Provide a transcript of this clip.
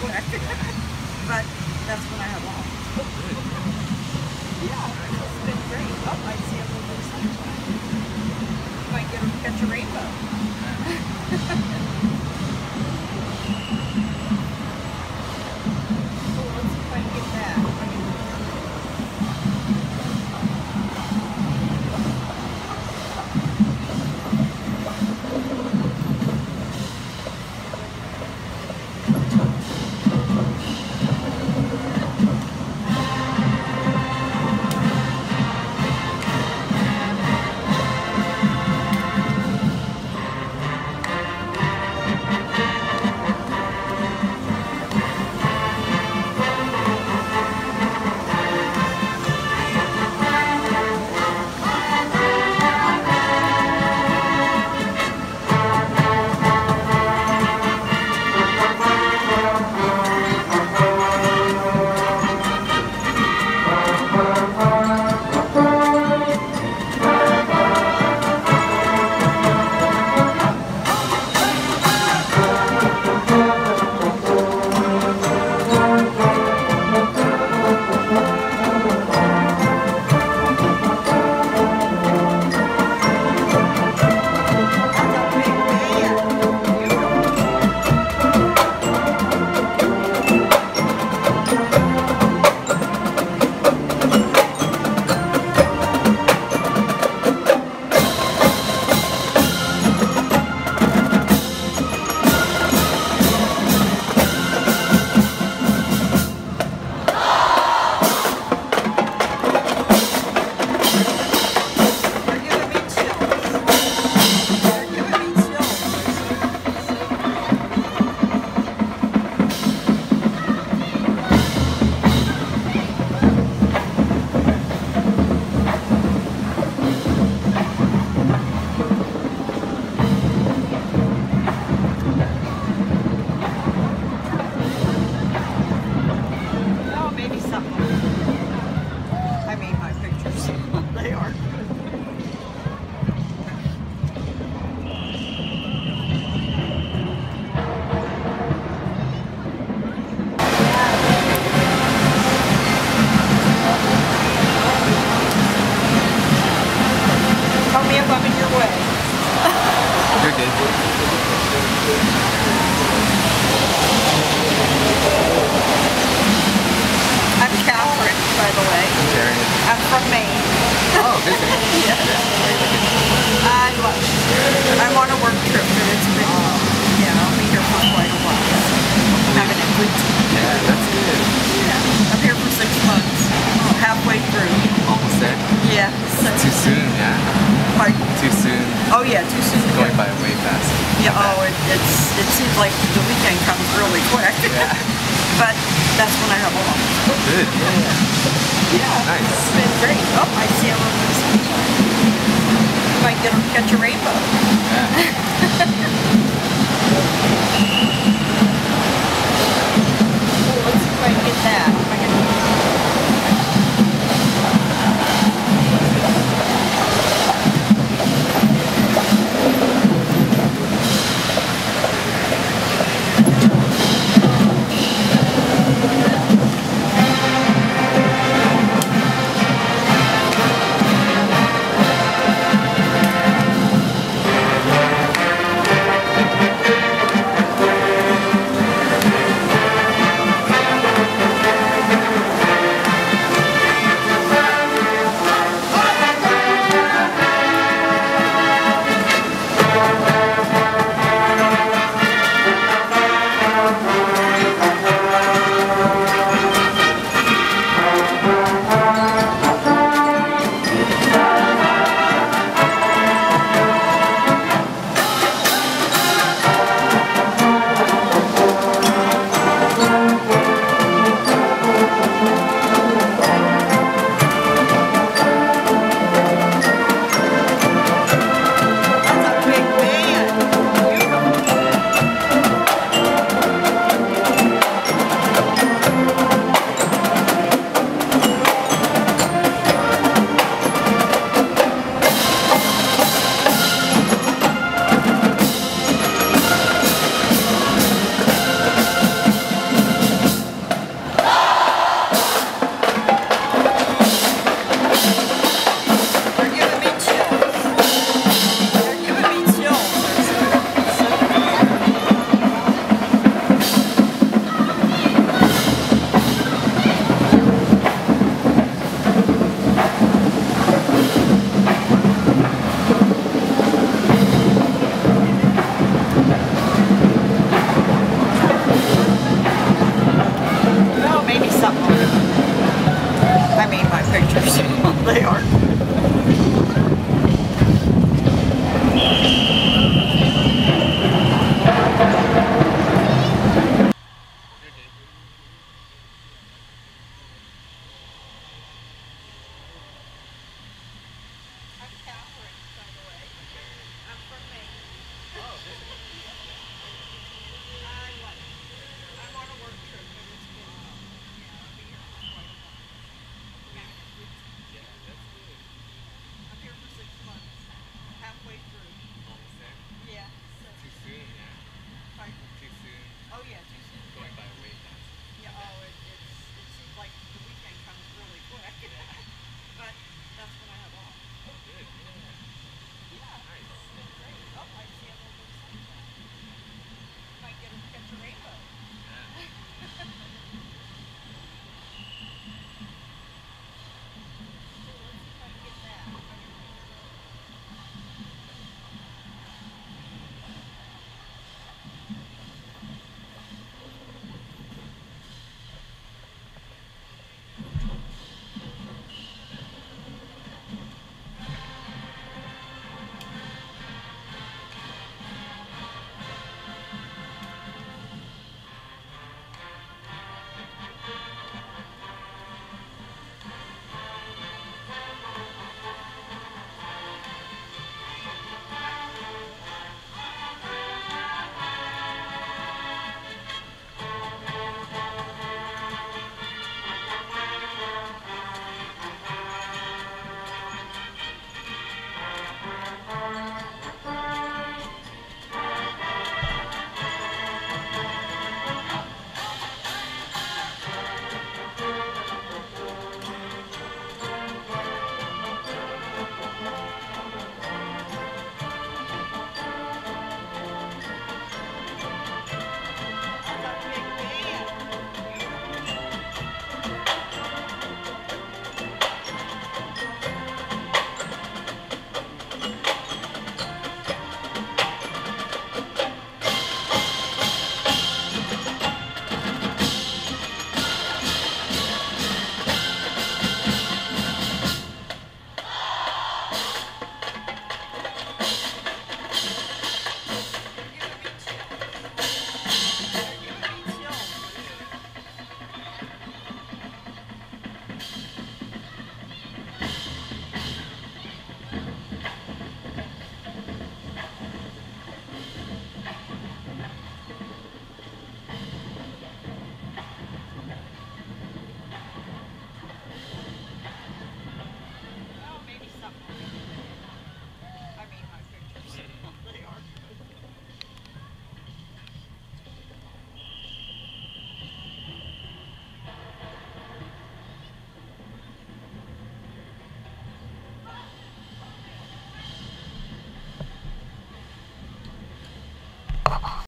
quick. But that's when I have off. Yeah, it's been great. Oh, I see a little bit of sunshine. Might catch a rainbow. I'm from Maine. Oh, visit. Yeah. I love it. I'm on a work trip, but it's been, I'll be here for quite a while. So having a good time. Yeah, that's good. Yeah. I'm here for 6 months. Halfway through. Almost there? Yeah. Too soon, yeah? Pardon? Too soon. Oh yeah, too soon. It's going by way fast. Yeah, it seems like the weekend comes really quick. Yeah. But that's when I have off. Good, yeah. Yeah. Nice. It's been great. Oh, I see a little bit of sunshine. Might catch a rainbow.